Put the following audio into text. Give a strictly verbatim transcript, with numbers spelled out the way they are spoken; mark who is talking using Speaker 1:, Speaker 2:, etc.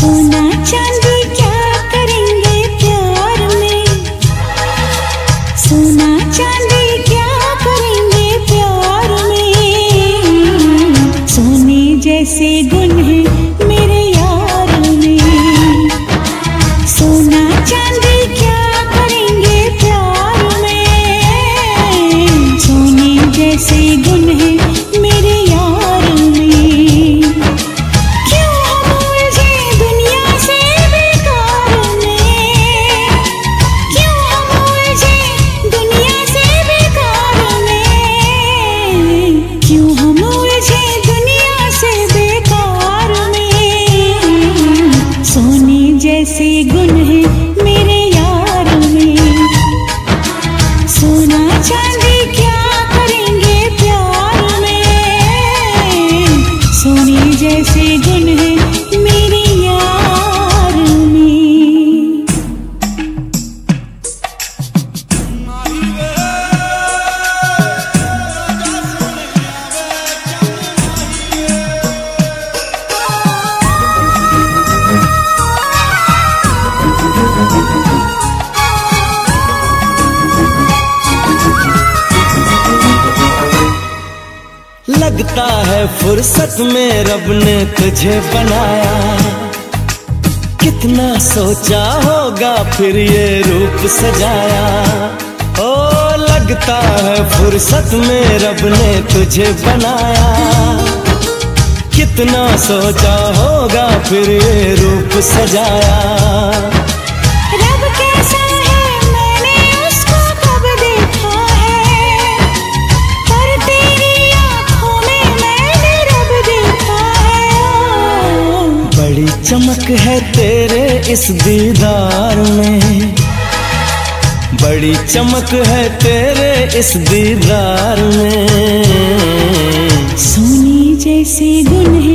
Speaker 1: सोना चांदी क्या करेंगे प्यार में, सोना चांदी क्या करेंगे प्यार में। सोने जैसे गुण है मेरे यार में, सोना चांदी क्या करेंगे प्यार में। सोने जैसे गुण है मेरे यार में। क्यों हम उलझे दुनिया से बेकार में, क्यों हम उलझे दुनिया से बेकार में। क्यों हम उलझे दुनिया से बेकार में। सोने जैसे गुण है मेरे यार में, सोना चांदी क्या करेंगे प्यार में। सोने जैसे गुण है मेरे यार में।
Speaker 2: लगता है फुर्सत में रब ने तुझे बनाया, कितना सोचा होगा फिर ये रूप सजाया। ओ लगता है फुर्सत में रब ने तुझे बनाया, कितना सोचा होगा फिर ये रूप सजाया।
Speaker 1: रब कैसा है मैंने उसको कब देखा है, पर तेरी आँखों में मैंने रब देखा है।
Speaker 2: बड़ी चमक है तेरे इस दीदार में, बड़ी चमक है तेरे इस दीदार में।
Speaker 1: सोने जैसे गुण है